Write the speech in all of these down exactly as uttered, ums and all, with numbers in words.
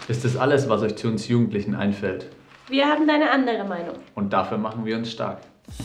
Ist das alles, was euch zu uns Jugendlichen einfällt? Wir haben eine andere Meinung. Und dafür machen wir uns stark.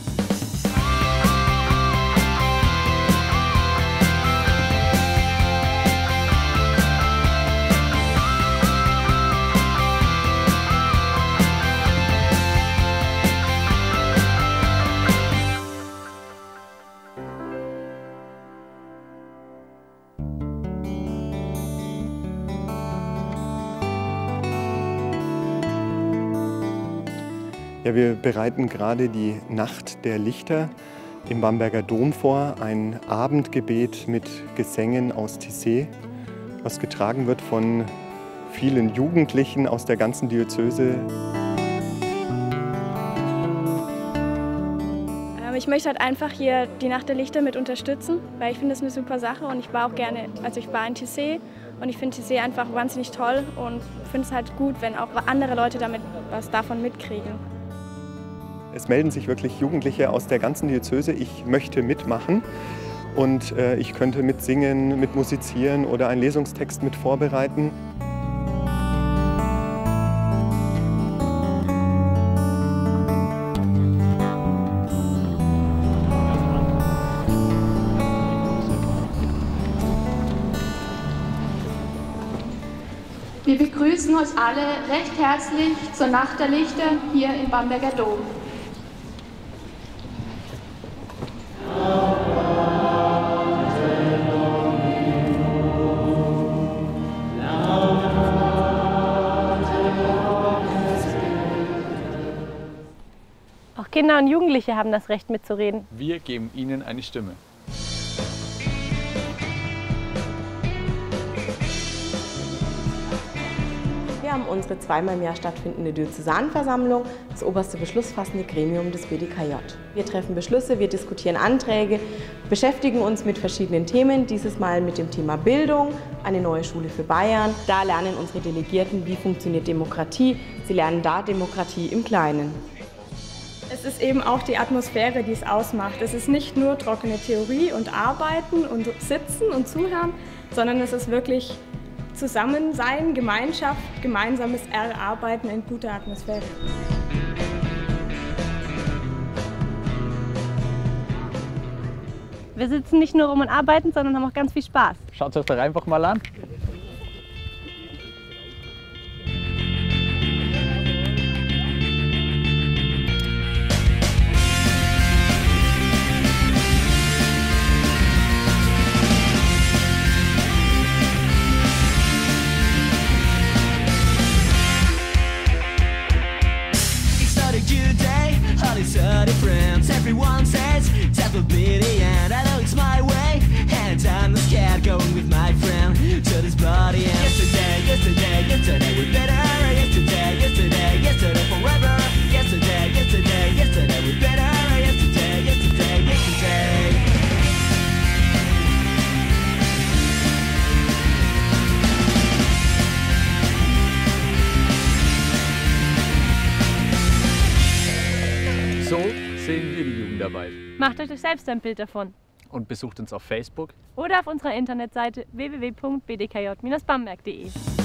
Ja, wir bereiten gerade die Nacht der Lichter im Bamberger Dom vor, ein Abendgebet mit Gesängen aus Tissé, was getragen wird von vielen Jugendlichen aus der ganzen Diözese. Ich möchte halt einfach hier die Nacht der Lichter mit unterstützen, weil ich finde das eine super Sache und ich war auch gerne, also ich war in Tissé und ich finde Tissé einfach wahnsinnig toll und finde es halt gut, wenn auch andere Leute damit was davon mitkriegen. Es melden sich wirklich Jugendliche aus der ganzen Diözese. Ich möchte mitmachen und äh, ich könnte mitsingen, mitmusizieren oder einen Lesungstext mit vorbereiten. Wir begrüßen euch alle recht herzlich zur Nacht der Lichter hier im Bamberger Dom. Auch Kinder und Jugendliche haben das Recht mitzureden. Wir geben ihnen eine Stimme. Wir haben unsere zweimal im Jahr stattfindende Diözesanversammlung, das oberste beschlussfassende Gremium des B D K J. Wir treffen Beschlüsse, wir diskutieren Anträge, beschäftigen uns mit verschiedenen Themen, dieses Mal mit dem Thema Bildung, eine neue Schule für Bayern. Da lernen unsere Delegierten, wie funktioniert Demokratie. Sie lernen da Demokratie im Kleinen. Es ist eben auch die Atmosphäre, die es ausmacht. Es ist nicht nur trockene Theorie und Arbeiten und Sitzen und Zuhören, sondern es ist wirklich Zusammensein, Gemeinschaft, gemeinsames Erarbeiten in guter Atmosphäre. Wir sitzen nicht nur rum und arbeiten, sondern haben auch ganz viel Spaß. Schaut es euch doch einfach mal an. Everyone says that will be the end. I know it's my way, and I'm not scared going with my friend to this bloody end. Yesterday, yesterday, yesterday we better. Yesterday, yesterday, yesterday forever. Yesterday, yesterday, yesterday we better. Yesterday, yesterday, yesterday. So sehen wir die Jugendarbeit. Macht euch doch selbst ein Bild davon. Und besucht uns auf Facebook oder auf unserer Internetseite w w w punkt b d k j Bindestrich bamberg punkt de.